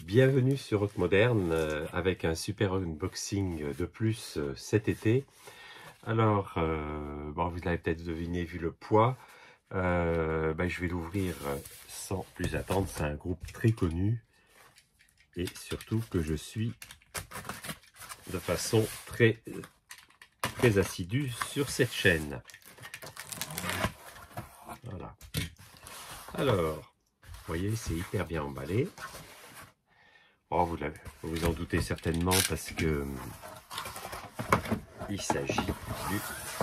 Bienvenue sur Rock Moderne avec un super unboxing de plus cet été. Alors, bon, vous l'avez peut-être deviné vu le poids, je vais l'ouvrir sans plus attendre. C'est un groupe très connu et surtout que je suis de façon très assidue sur cette chaîne. Voilà. Alors, vous voyez, c'est hyper bien emballé. Oh, vous vous en doutez certainement parce que il s'agit du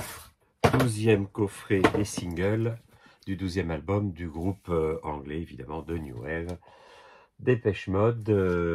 12e coffret des singles du 12e album du groupe anglais, évidemment, de New Wave, Depeche Mode,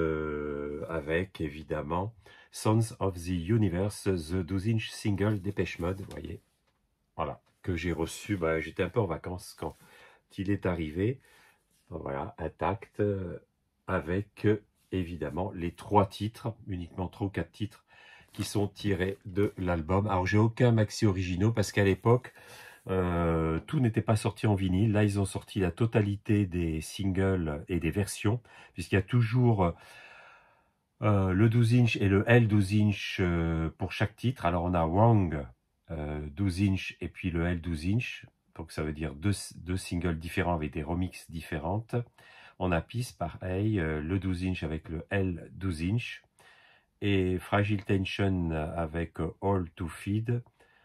avec évidemment Sons of the Universe, the 12-inch single Depeche Mode, vous voyez, voilà, que j'ai reçu, j'étais un peu en vacances quand il est arrivé, voilà, intact, avec évidemment les 3 titres, uniquement 3 ou 4 titres qui sont tirés de l'album. Alors j'ai aucun maxi originaux parce qu'à l'époque tout n'était pas sorti en vinyle. Là ils ont sorti la totalité des singles et des versions, puisqu'il y a toujours le 12-inch et le L12-inch pour chaque titre. Alors on a Wrong 12-inch et puis le L12-inch, donc ça veut dire deux singles différents avec des remixes différentes. On a Peace, pareil, le 12-inch avec le L12-inch, et Fragile Tension avec All to Feed,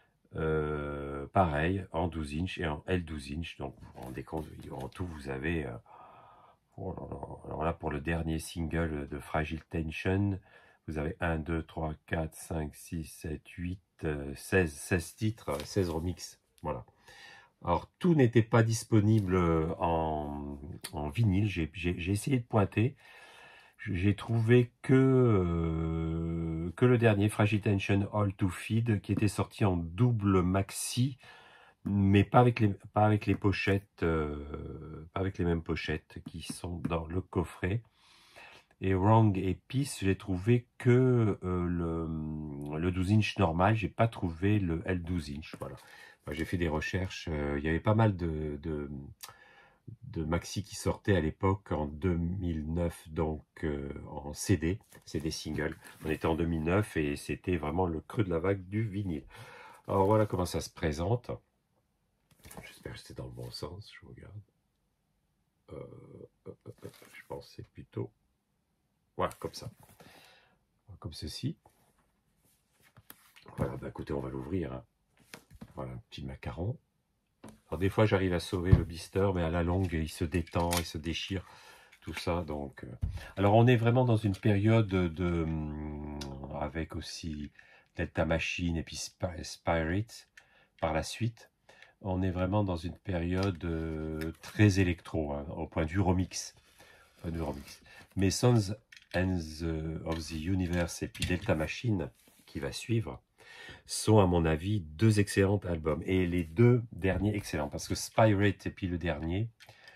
pareil, en 12-inch et en L12-inch. Donc vous vous rendez compte, en tout vous avez... oh là là. Alors là, pour le dernier single de Fragile Tension, vous avez 1, 2, 3, 4, 5, 6, 7, 8, 16 titres, 16 remixes. Voilà. Alors, tout n'était pas disponible en vinyle. J'ai essayé de pointer. J'ai trouvé que le dernier, Fragile Tension All to Feed, qui était sorti en double maxi, mais pas avec les pochettes, pas avec les mêmes pochettes qui sont dans le coffret. Et Wrong et Peace, j'ai trouvé que le 12-inch normal, j'ai pas trouvé le L12-inch. Voilà. J'ai fait des recherches, il y avait pas mal de maxi qui sortaient à l'époque en 2009, donc en CD single. On était en 2009 et c'était vraiment le creux de la vague du vinyle. Alors voilà comment ça se présente. J'espère que c'était dans le bon sens, je regarde. Je pensais plutôt... Voilà, comme ça. Comme ceci. Voilà, écoutez, on va l'ouvrir. Hein. Voilà, un petit macaron. Alors des fois, j'arrive à sauver le blister, mais à la longue, il se détend, il se déchire, tout ça. Donc, alors, on est vraiment dans une période avec aussi Delta Machine et puis Spirit par la suite. On est vraiment dans une période très électro, hein, au point de vue remix. Mais Sons of the Universe et puis Delta Machine, qui va suivre, sont à mon avis 2 excellents albums. Et les 2 derniers excellents, parce que Spirit et puis le dernier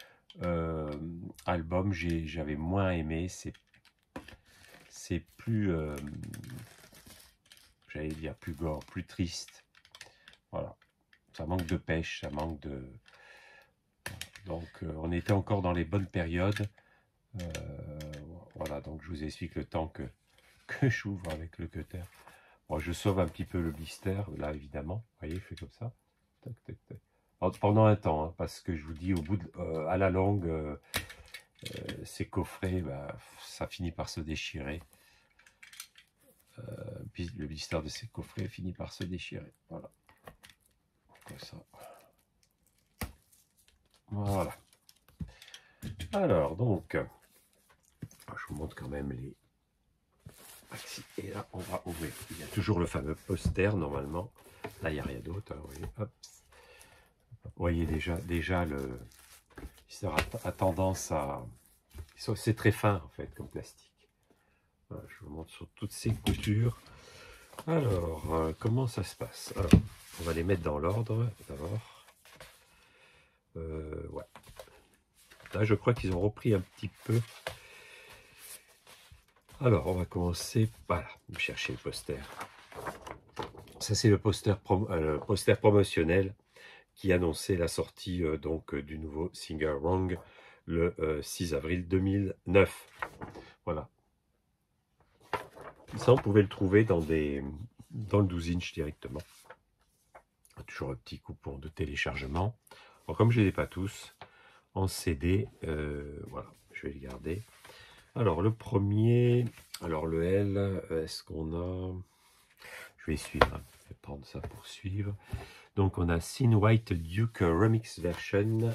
album, j'avais moins aimé. C'est plus, j'allais dire plus gore, plus triste. Voilà. Ça manque de pêche, ça manque de... Donc on était encore dans les bonnes périodes. Voilà, donc je vous explique le temps que j'ouvre avec le cutter. Bon, je sauve un petit peu le blister, là évidemment. Vous voyez, je fais comme ça. Tac, tac, tac. Alors, pendant un temps, hein, parce que je vous dis, au bout à la longue, ces coffrets, ça finit par se déchirer. Puis le blister de ces coffrets finit par se déchirer. Voilà. Comme ça. Voilà. Alors, donc, je vous montre quand même les maxi. Et là, on va ouvrir. Il y a toujours le fameux poster, normalement. Là, il n'y a rien d'autre. Hein, vous voyez. Hop. Vous voyez déjà le... Ça a tendance à... C'est très fin, en fait, comme plastique. Voilà, je vous montre sur toutes ces coutures. Alors, comment ça se passe? Alors, on va les mettre dans l'ordre, d'abord. Ouais. Là, je crois qu'ils ont repris un petit peu. Alors, on va commencer, voilà, chercher le poster. Ça, c'est le poster promotionnel qui annonçait la sortie du nouveau single Wrong le 6 avril 2009. Voilà. Ça, on pouvait le trouver dans le 12 inch directement. Toujours un petit coupon de téléchargement. Alors, comme je ne les ai pas tous en CD, voilà, je vais les garder. Alors, le premier, alors le L, est-ce qu'on a... Je vais suivre, hein. Je vais prendre ça pour suivre. Donc, on a Thin White Duke Remix Version.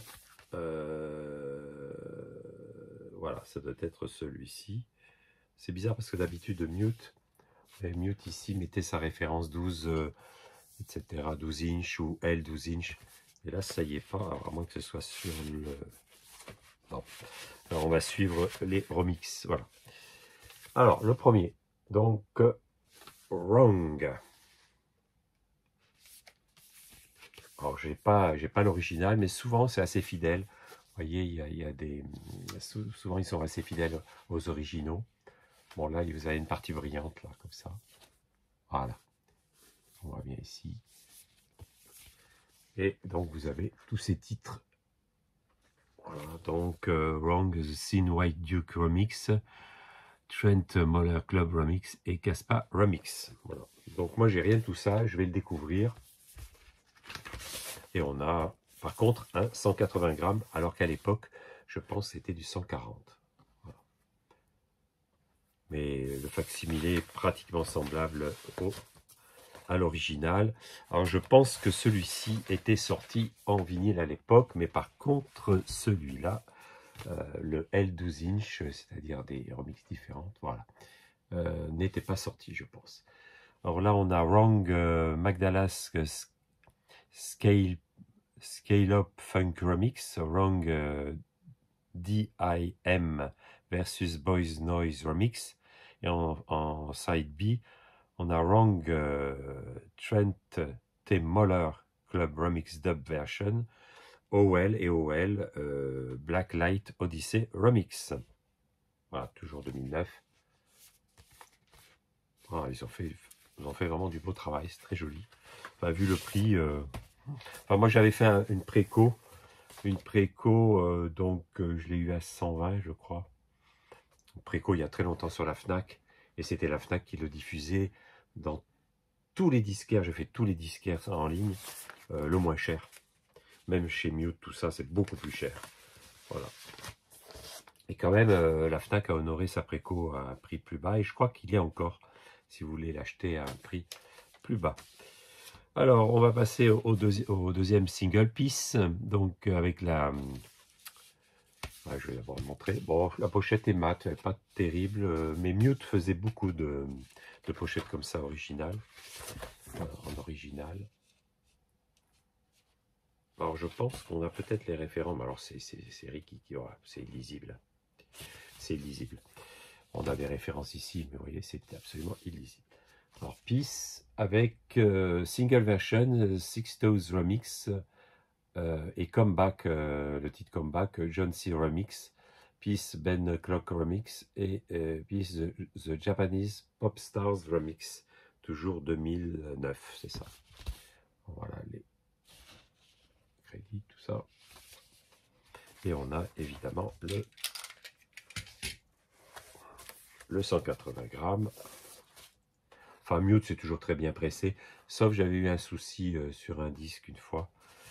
Voilà, ça doit être celui-ci. C'est bizarre parce que d'habitude, Mute ici mettait sa référence 12, etc. 12 inch ou L 12 inch. Et là, ça y est pas, alors, à moins que ce soit sur le... Non. Alors, on va suivre les remixes. Voilà. Alors, le premier. Donc, Wrong. Alors, j'ai pas l'original, mais souvent, c'est assez fidèle. Vous voyez, il y a des... Souvent, ils sont assez fidèles aux originaux. Bon, là, vous avez une partie brillante, là, comme ça. Voilà. On voit bien ici. Et donc, vous avez tous ces titres. Voilà, donc, Wrong, The Thin White Duke Remix, Trent Moller Club Remix et Caspa Remix. Voilà. Donc, moi, j'ai rien de tout ça. Je vais le découvrir. Et on a, par contre, un 180 grammes, alors qu'à l'époque, je pense que c'était du 140. Voilà. Mais le facsimilé est pratiquement semblable à l'original. Alors, je pense que celui-ci était sorti en vinyle à l'époque, mais par contre, celui-là, le L12 inch, c'est-à-dire des remixes différentes, voilà, n'était pas sorti, je pense. Alors là, on a Wrong Magdalas Scale Up Funk Remix, Wrong DIM versus Boys Noise Remix. Et en side B, on a Wrong Trent T. Moller Club Remix Dub Version, OL et OL Blacklight Odyssey Remix. Voilà, toujours 2009. Ah, ils ont fait vraiment du beau travail, c'est très joli. Enfin, vu le prix, enfin, moi j'avais fait une préco, donc je l'ai eu à 120, je crois. Une préco il y a très longtemps sur la Fnac, et c'était la Fnac qui le diffusait dans tous les disquaires. J'ai fait tous les disquaires en ligne, le moins cher. Même chez Mute, tout ça, c'est beaucoup plus cher. Voilà. Et quand même, la Fnac a honoré sa préco à un prix plus bas, et je crois qu'il y a encore, si vous voulez l'acheter à un prix plus bas. Alors, on va passer au deuxième single, Peace, donc avec la... Ouais, je vais d'abord le montrer. Bon, la pochette est mate, elle n'est pas terrible, mais Mute faisait beaucoup de pochettes comme ça, originales, en original. Alors, je pense qu'on a peut-être les référents, mais alors c'est Ricky qui aura, c'est illisible. C'est illisible. On a des références ici, mais vous voyez, c'est absolument illisible. Alors, Peace avec single version, Six Toes Remix et Comeback, le titre Comeback, John C. Remix, Peace Ben Clock Remix et Peace the Japanese Pop Stars Remix, toujours 2009, c'est ça. Voilà les crédits, tout ça. Et on a évidemment le 180 grammes. Enfin, Mute, c'est toujours très bien pressé. Sauf j'avais eu un souci sur un disque une fois.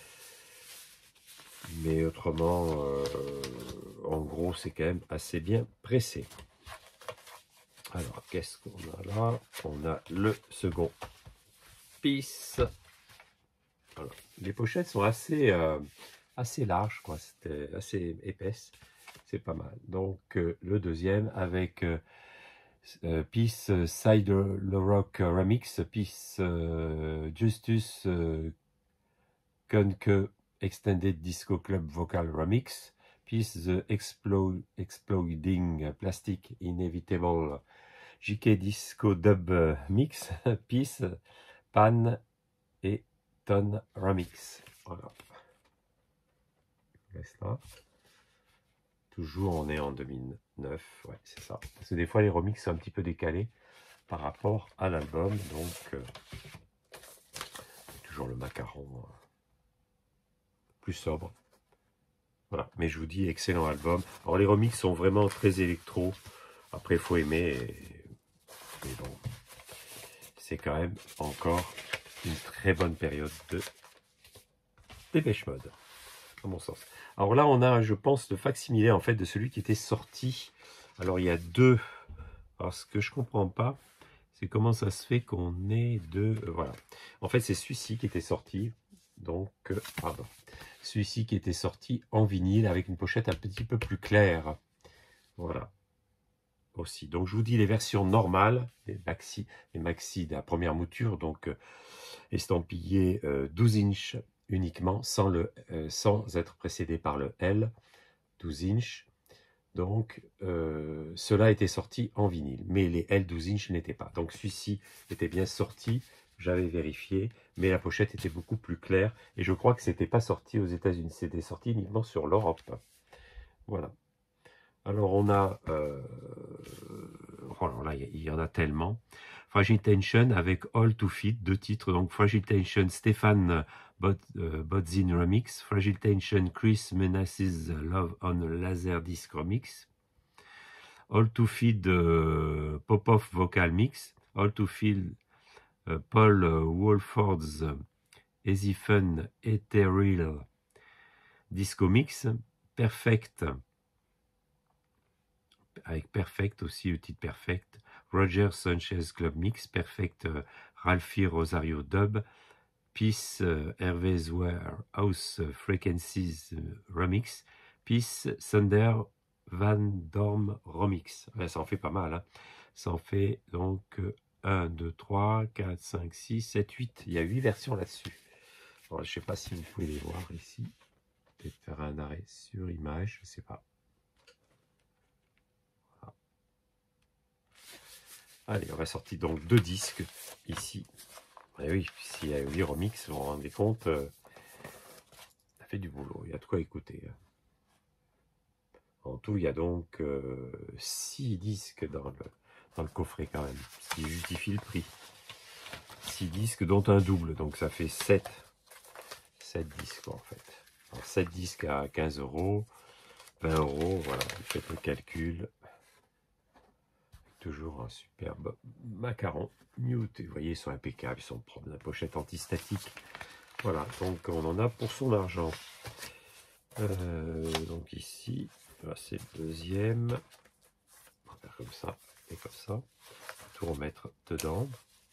Mais autrement, en gros, c'est quand même assez bien pressé. Alors, qu'est-ce qu'on a là? On a le second Peace. Voilà. Les pochettes sont assez larges, quoi. C'était assez épaisse. C'est pas mal. Donc, le deuxième avec... Peace Side Le Rock Remix, Peace Justus Kunke Extended Disco Club Vocal Remix, Peace The Exploding Plastic Inevitable JK Disco Dub Mix, Peace Pan et Ton Remix. Voilà. Laisse là. Toujours, on est en 2009, ouais, c'est ça. Parce que des fois, les remixes sont un petit peu décalés par rapport à l'album, donc toujours le macaron plus sobre. Voilà, mais je vous dis, excellent album. Alors, les remixes sont vraiment très électro, Après, il faut aimer, mais bon, c'est quand même encore une très bonne période de Dépêche Mode, à mon sens. Alors là, on a, je pense, le facsimilé en fait de celui qui était sorti. Alors il y a deux. Alors ce que je comprends pas, c'est comment ça se fait qu'on ait deux. Voilà. En fait, c'est celui-ci qui était sorti. Donc, pardon. Celui-ci qui était sorti en vinyle avec une pochette un petit peu plus claire. Voilà. Aussi. Donc je vous dis les versions normales, les maxi de la première mouture, donc estampillé 12 inches uniquement, sans être précédé par le L, 12 inches. Donc cela était sorti en vinyle, mais les L 12 inches n'étaient pas. Donc celui-ci était bien sorti, j'avais vérifié, mais la pochette était beaucoup plus claire, et je crois que c'était pas sorti aux États-Unis, c'était sorti uniquement sur l'Europe. Voilà. Alors on a, oh là, il y en a tellement. Fragile Tension avec All to Fit, deux titres, donc Fragile Tension Stéphane Bodzin Remix, Fragile Tension Chris Menaces Love on Laserdisc Remix, All to Feed Pop-Off Vocal Mix, All to Feed Paul Wolford's Easy Fun Ethereal Disco Mix, Perfect avec Perfect aussi, le titre Perfect, Roger Sanchez Club Mix, Perfect Ralphie Rosario Dub, Peace Hervé's Warehouse Frequencies Remix, Peace Thunder Van Dorm Remix. Ouais, ça en fait pas mal, hein. Ça en fait donc 1, 2, 3, 4, 5, 6, 7, 8. Il y a 8 versions là-dessus. Je ne sais pas si vous pouvez les voir ici. Peut-être faire un arrêt sur image, je ne sais pas. Allez, on va sortir donc 2 disques ici. Et oui, s'il y a 8 remix, vous vous rendez compte, ça fait du boulot, il y a de quoi écouter. En tout, il y a donc 6 disques dans le coffret quand même, ce qui justifie le prix. 6 disques dont un double, donc ça fait 7 disques en fait. Alors, 7 disques à 15 €, 20 €, voilà, vous faites le calcul. Toujours un superbe macaron Mute. Vous voyez, ils sont impeccables, ils sont propres. La pochette antistatique. Voilà, donc on en a pour son argent. Donc ici, c'est le deuxième. On va faire comme ça et comme ça. Tout remettre dedans.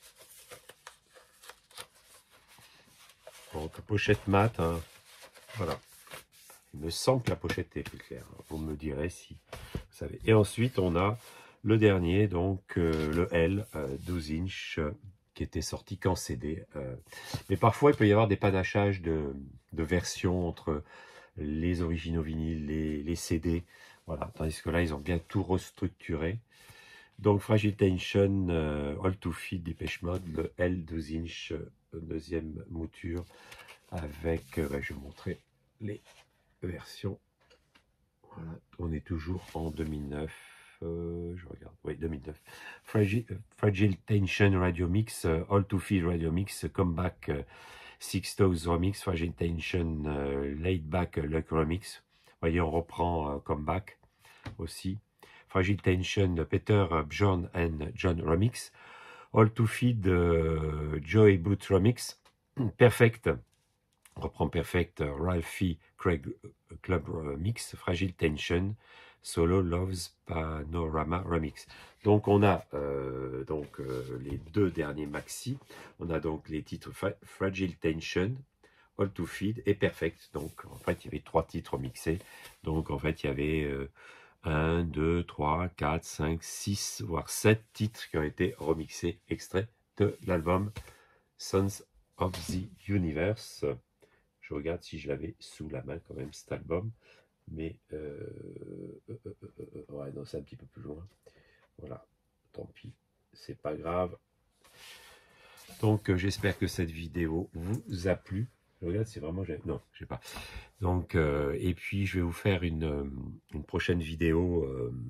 Donc pochette mat, hein. Voilà. Il me semble que la pochette est plus claire. Vous me direz si vous savez. Et ensuite, on a le dernier, donc le L 12 inch qui était sorti qu'en CD. Mais parfois, il peut y avoir des panachages de versions entre les originaux vinyles, les CD. Voilà. Tandis que là, ils ont bien tout restructuré. Donc, Fragile Tension, All to Feed, Dépêche Mode, le L 12 inch, deuxième mouture, avec, je vais vous montrer les versions. Voilà. On est toujours en 2009. Je regarde, oui, 2009. Fragile Tension Radio Mix, All to Feed Radio Mix, Comeback Six Toes Remix, Fragile Tension Laid Back Luck Remix. Vous voyez, on reprend Comeback aussi. Fragile Tension Peter Bjorn and John Remix, All to Feed Joey Boot Remix, Perfect. On reprend Perfect, Ralphie Craig Club Mix, Fragile Tension, Solo Loves Panorama Remix. Donc on a les deux derniers maxi. On a donc les titres Fragile Tension, All to Feed et Perfect. Donc en fait il y avait 3 titres mixés. Donc en fait il y avait 1, 2, 3, 4, 5, 6, voire 7 titres qui ont été remixés, extraits de l'album Sons of the Universe. Je regarde si je l'avais sous la main quand même cet album, mais ouais, non, c'est un petit peu plus loin. Voilà, tant pis, c'est pas grave. Donc j'espère que cette vidéo vous a plu. Je regarde, c'est vraiment... Non, je sais pas. Donc, et puis je vais vous faire une prochaine vidéo...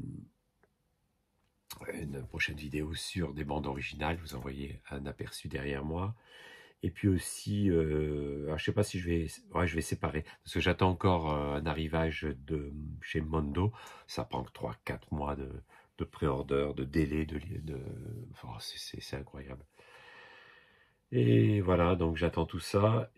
sur des bandes originales. Vous en voyez un aperçu derrière moi. Et puis aussi, alors je sais pas si je vais séparer, parce que j'attends encore un arrivage de chez Mondo. Ça prend que 3-4 mois de de pré-order, de délai, enfin, c'est incroyable. Et voilà, donc j'attends tout ça.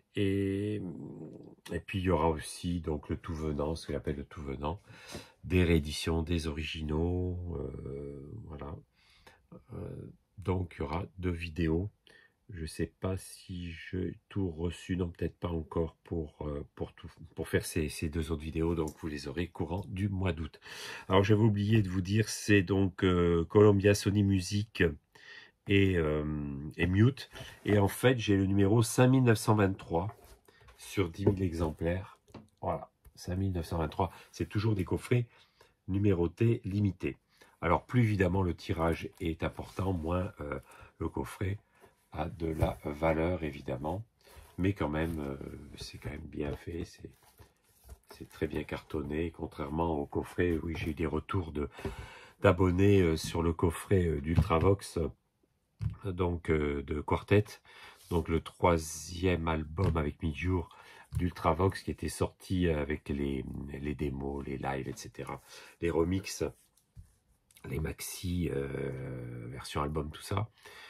Et puis il y aura aussi donc le tout venant, ce que j'appelle le tout venant, des rééditions, des originaux, voilà. Donc il y aura 2 vidéos. Je ne sais pas si j'ai tout reçu, non peut-être pas encore pour faire ces 2 autres vidéos, donc vous les aurez courant du mois d'août. Alors j'avais oublié de vous dire, c'est donc Columbia Sony Music et Mute. Et en fait, j'ai le numéro 5923 sur 10 000 exemplaires. Voilà, 5923. C'est toujours des coffrets numérotés limités. Alors, plus évidemment le tirage est important, moins le coffret a de la valeur, évidemment. Mais quand même, c'est quand même bien fait. C'est très bien cartonné, contrairement au coffret. Oui, j'ai eu des retours d'abonnés sur le coffret d'Ultravox, donc de Quartet, donc le 3e album avec Midjour d'Ultravox qui était sorti avec les démos, les lives, etc. Les remixes, les maxi, version album, tout ça,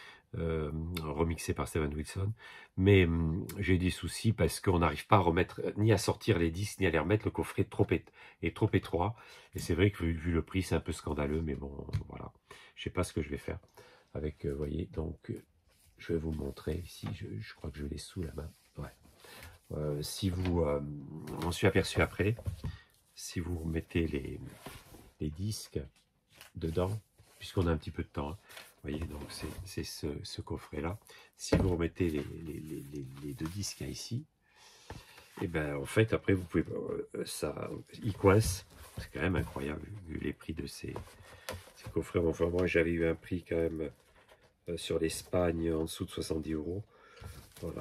remixé par Steven Wilson. Mais j'ai des soucis parce qu'on n'arrive pas à remettre, ni à sortir les disques, ni à les remettre. Le coffret est trop étroit. Et c'est vrai que vu le prix, c'est un peu scandaleux, mais bon, voilà. Je sais pas ce que je vais faire avec, vous voyez, donc je vais vous montrer ici, je crois que je l'ai sous la main. Ouais. Si vous, m'en suis aperçu après, si vous mettez les disques dedans, puisqu'on a un petit peu de temps, hein, vous voyez, donc c'est ce coffret-là. Si vous remettez les 2 disques ici, et ben en fait après vous pouvez, ça, il coince. C'est quand même incroyable vu les prix de ces coffrets. Enfin moi j'avais eu un prix quand même sur l'Espagne en dessous de 70 €. Voilà.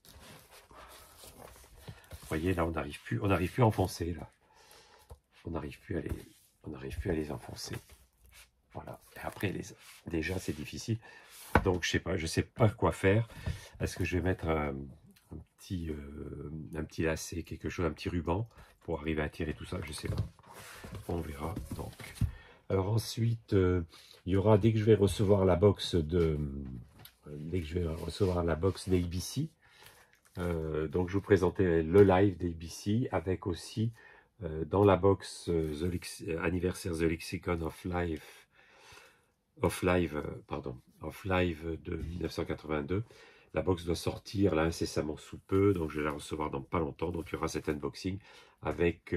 Vous voyez, là, on n'arrive plus à enfoncer, là. On n'arrive plus à les enfoncer. Voilà. Et après, déjà, c'est difficile. Donc, je sais pas quoi faire. Est-ce que je vais mettre un petit lacet, quelque chose, un petit ruban pour arriver à tirer tout ça? Je sais pas. On verra. Donc, alors ensuite, il y aura, dès que je vais recevoir la box d'ABC, donc je vous présentais le live d'ABC avec aussi dans la box anniversaire The Lexicon of Live de 1982. La box doit sortir là incessamment sous peu, donc je vais la recevoir dans pas longtemps. Donc il y aura cet unboxing avec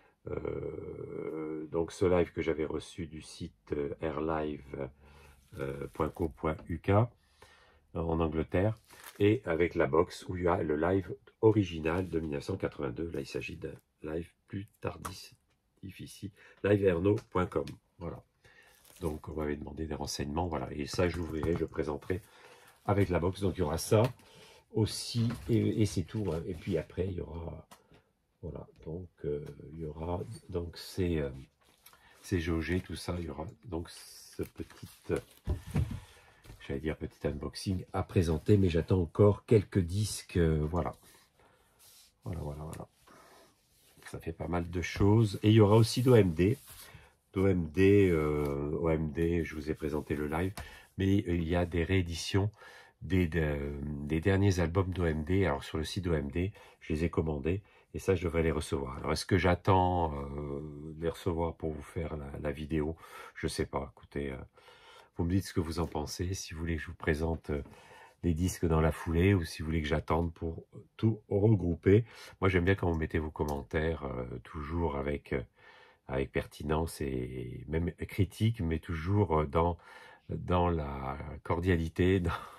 donc ce live que j'avais reçu du site airlive.co.uk en Angleterre, et avec la box où il y a le live original de 1982. Là, il s'agit d'un live plus tardif ici, liveerno.com. Voilà. Donc, on m'avait demandé des renseignements. Voilà. Et ça, je l'ouvrirai, je présenterai avec la box. Donc, il y aura ça aussi, et c'est tout. Hein. Et puis après, il y aura, voilà. Donc, il y aura donc ces jaugés, tout ça. Il y aura donc ce j'allais dire petit unboxing à présenter, mais j'attends encore quelques disques, voilà. Voilà. Ça fait pas mal de choses. Et il y aura aussi d'OMD. OMD, je vous ai présenté le live, mais il y a des rééditions des derniers albums d'OMD. Alors sur le site d'OMD, je les ai commandés, et ça, je devrais les recevoir. Alors est-ce que j'attends de les recevoir pour vous faire la vidéo? Je sais pas, écoutez... vous me dites ce que vous en pensez, si vous voulez que je vous présente les disques dans la foulée ou si vous voulez que j'attende pour tout regrouper. Moi, j'aime bien quand vous mettez vos commentaires, toujours avec pertinence et même critique, mais toujours dans la cordialité.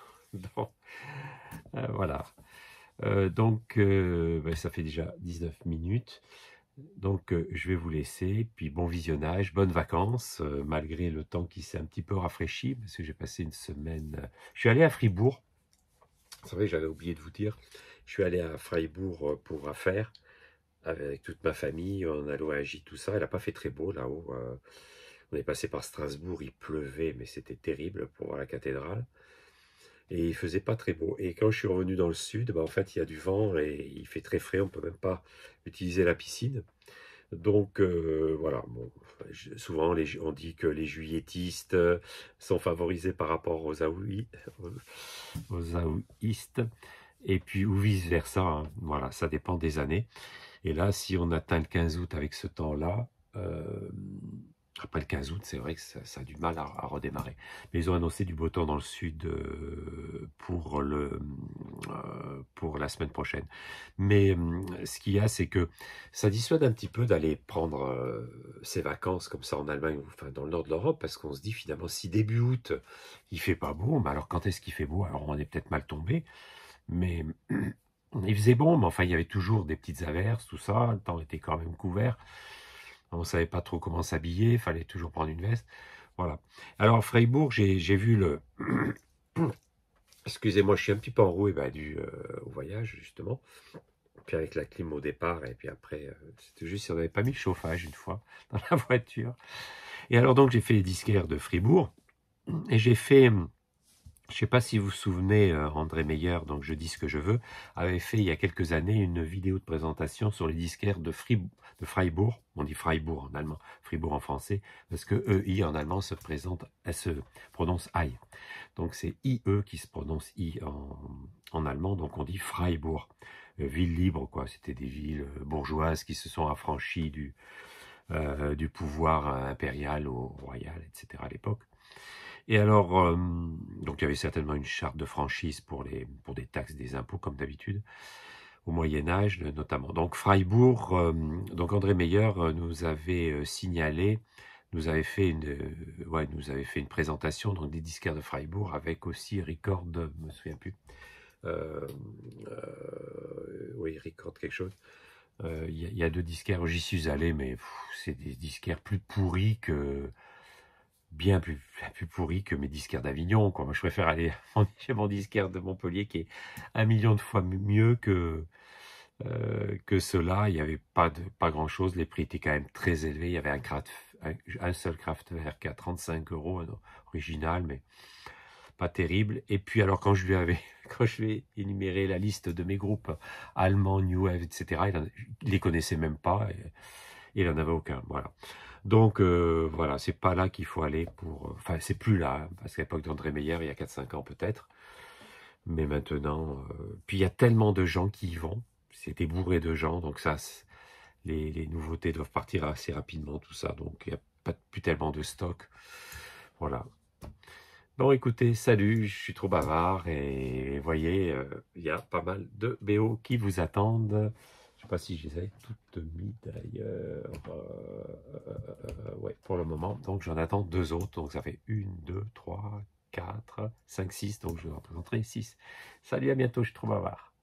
Voilà. Donc, ça fait déjà 19 minutes. Donc, je vais vous laisser, puis bon visionnage, bonnes vacances, malgré le temps qui s'est un petit peu rafraîchi, parce que j'ai passé une semaine... Je suis allé à Fribourg, c'est vrai, j'avais oublié de vous dire, je suis allé à Fribourg pour affaires, avec toute ma famille, on a loué un gîte, tout ça, il n'a pas fait très beau là-haut, on est passé par Strasbourg, il pleuvait, mais c'était terrible pour voir la cathédrale, et il faisait pas très beau. Et quand je suis revenu dans le sud, en fait, il y a du vent et il fait très frais, on peut même pas utiliser la piscine. Donc voilà, bon, souvent on dit que les juilletistes sont favorisés par rapport aux aoïstes, et puis ou vice-versa, hein. Voilà, ça dépend des années. Et là, si on atteint le 15 août avec ce temps-là, après le 15 août, c'est vrai que ça a du mal à redémarrer. Mais ils ont annoncé du beau temps dans le sud pour la semaine prochaine. Mais ce qu'il y a, c'est que ça dissuade un petit peu d'aller prendre ses vacances comme ça en Allemagne, ou enfin dans le nord de l'Europe, parce qu'on se dit finalement, si début août, il fait pas beau, mais alors quand est-ce qu'il fait beau? Alors on est peut-être mal tombé, mais il faisait bon, mais enfin il y avait toujours des petites averses, tout ça, le temps était quand même couvert. On ne savait pas trop comment s'habiller, il fallait toujours prendre une veste. Voilà. Alors, Freiburg, j'ai vu le... Excusez-moi, je suis un petit peu enroué dû au voyage, justement. Puis avec la clim au départ, et puis après, c'était juste si on n'avait pas mis le chauffage une fois dans la voiture. Et alors, donc, j'ai fait les disquaires de Fribourg, et j'ai fait... Je ne sais pas si vous vous souvenez, André Meyer, donc Je dis ce que je veux, avait fait il y a quelques années une vidéo de présentation sur les disquaires de Freiburg. On dit Freiburg en allemand, Fribourg en français, parce que EI en allemand se prononce I. Donc c'est IE qui se prononce I en allemand, donc on dit Freiburg. Ville libre, quoi. C'était des villes bourgeoises qui se sont affranchies du pouvoir impérial au royal, etc. à l'époque. Et alors, donc il y avait certainement une charte de franchise pour des taxes, des impôts, comme d'habitude, au Moyen-Âge notamment. Donc Freiburg, donc André Meyer nous avait signalé, nous avait fait une présentation donc des disquaires de Freiburg avec aussi Record, je me souviens plus, oui, Record quelque chose. Il y a deux disquaires, j'y suis allé, mais c'est des disquaires plus pourris que bien plus pourri que mes disquaires d'Avignon, quoi. Moi, je préfère aller chez mon disquaire de Montpellier qui est 1 million de fois mieux que ceux-là. Il n'y avait pas grand-chose. Les prix étaient quand même très élevés. Il y avait un seul Kraftwerk à 35 €, un original, mais pas terrible. Et puis, alors, quand je lui ai énuméré la liste de mes groupes allemands, New Wave, etc., il les connaissait même pas. Et il n'en avait aucun, voilà. Donc, voilà, c'est pas là qu'il faut aller pour... Enfin, c'est plus là, hein, parce qu'à l'époque d'André Meyer, il y a 4-5 ans peut-être. Mais maintenant... Puis il y a tellement de gens qui y vont. C'était bourré de gens, donc ça... Les nouveautés doivent partir assez rapidement, tout ça. Donc, il n'y a plus tellement de stock. Voilà. Bon, écoutez, salut, je suis trop bavard. Et voyez, il y a pas mal de BO qui vous attendent. Je sais pas si je les avais toutes mis d'ailleurs. Ouais, pour le moment. Donc j'en attends 2 autres. Donc ça fait 1, 2, 3, 4, 5, 6. Donc je vous en présenterai 6. Salut, à bientôt, je suis trop bavard.